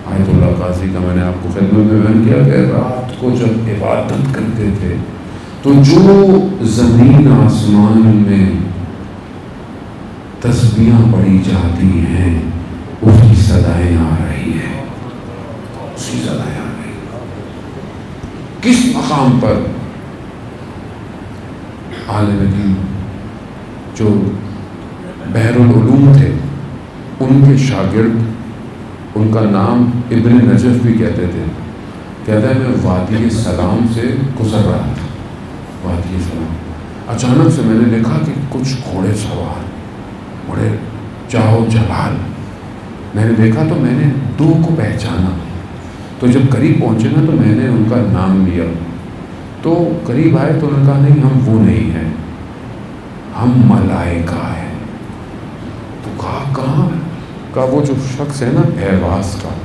آیت اللہ قاضی کا میں نے آپ کو خدمت میں بیان کیا کہ رات کو جب عبادت کرتے تھے تو جو زمین آسمان میں تسبیحاں پڑھی جاتی ہیں اس کی صدائیں آ رہی ہیں، اس کی صدائیں آ رہی ہیں۔ کس مقام پر عالم دین جو بحر العلوم تھے، ان کے شاگرد، ان کا نام ابن نجف بھی کہتے تھے، کہتا ہے میں وادی سلام سے گزر رہا تھا، وادی سلام، اچانک سے میں نے دیکھا کہ کچھ گھوڑے سوار بڑے چاہو جلال، میں نے دیکھا تو میں نے دو کو پہچانا، تو جب قریب پہنچے نا تو میں نے ان کا نام لیا، تو قریب آئے تو انہوں نے کہا نہیں ہم وہ نہیں ہیں، ہم ملائکہ ہیں۔ تو کہا کہاں؟ کہا وہ جو شخص ہے نا بہواس کا،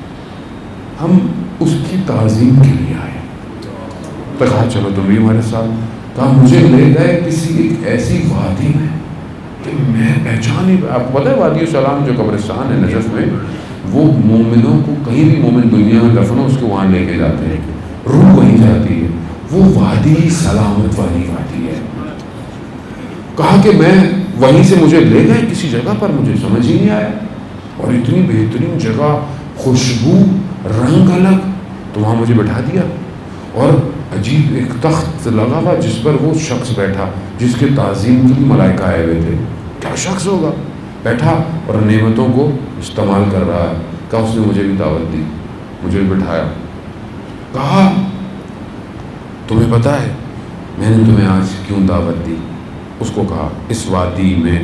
ہم اس کی تعظیم کے لیے آئے۔ تو کہا چلو تم بھی ہمارے ساتھ۔ کہا مجھے لے گئے کسی ایک ایسی وادی میں کہ میں پہچان ہی، آپ کو پتہ ہے وادی سلام جو قبرستان ہے نجف میں، وہ مومنوں کو کہیں بھی مومن دنیا میں دفن ہو اس کو وہاں لے کے جاتے ہیں، روح وہیں جاتی ہے، وہ وادی سلامت والی وادی ہے۔ کہا کہ میں وہیں سے مجھے لے گئے کسی جگہ پر، مجھے سمجھ ہی نہیں آیا، اور اتنی بہترین جگہ، خوشبو، رنگ الگ، تو وہاں مجھے بٹھا دیا، اور عجیب ایک تخت لگا ہوا جس پر وہ شخص بیٹھا جس کے تعظیم کی ملائکہ آئے ہوئے تھے۔ کیا شخص ہوگا؟ بیٹھا اور نعمتوں کو استعمال کر رہا ہے۔ کہا اس نے مجھے بھی دعوت دی، مجھے بھی بٹھایا۔ کہا تمہیں پتہ ہے میں نے تمہیں آج کیوں دعوت دی؟ اس کو کہا اس وادی میں،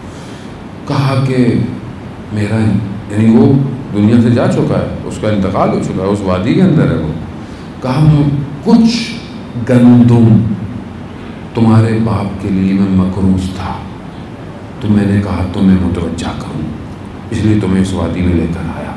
کہا کہ میرا یعنی وہ دنیا سے جا چکا ہے، اس کا انتقال ہو چکا ہے، اس وادی کے اندر ہے وہ۔ کہا کچھ گندم تمہارے باپ کے لیے میں مکروز تھا، تو میں نے کہا تمہیں متوجہ کروں، اس لیے تمہیں اس وادی میں لے کر آیا۔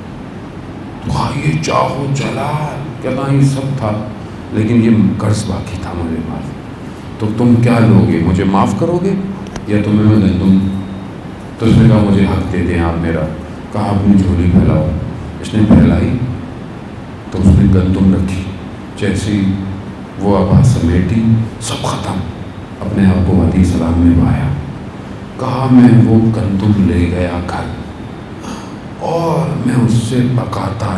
تو کہا یہ چاہو جلال، کہتا یہ سب تھا لیکن یہ قرض باقی تھا میرے پاس، تو تم کیا لوگے؟ مجھے معاف کرو گے یا تمہیں میں گندم؟ تو اس نے کہا مجھے حق دے دیں آپ میرا۔ کہا اپنی جھولی پھیلاؤ۔ اس نے پھیلائی تو اس نے گندم رکھی، جیسی وہ آواز سمیٹی، سب ختم، اپنے آپ کو وادی سلام میں پایا۔ کہا میں وہ گندم لے گیا گھر اور میں اس سے پکاتا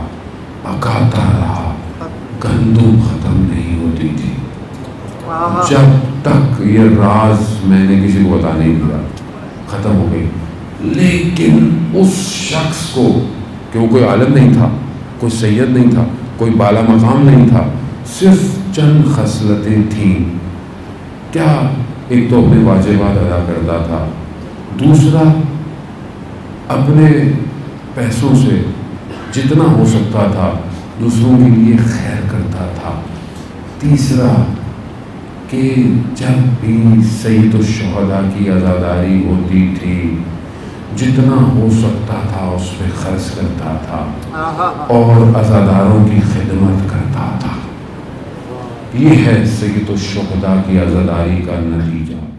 رہا، گندم ختم نہیں ہوتی تھی، جب تک یہ راز میں نے کسی کو بتا نہیں دیا، ختم ہو گئی۔ لیکن اس شخص کو، کہ وہ کوئی عالم نہیں تھا، کوئی سید نہیں تھا، کوئی بالا مقام نہیں تھا، صرف چند خصلتیں تھیں۔ کیا؟ ایک تو اپنے واجبات ادا کرتا تھا، دوسرا اپنے پیسوں سے جتنا ہو سکتا تھا دوسروں کے لیے خیر کرتا تھا، تیسرا کہ جب بھی سید الشہداء کی عزاداری ہوتی تھی جتنا ہو سکتا تھا اس پہ خرچ کرتا تھا اور عزاداروں کی خدمت کرتا تھا۔ یہ ہے سید الشہداء کی عزاداری کا نتیجہ۔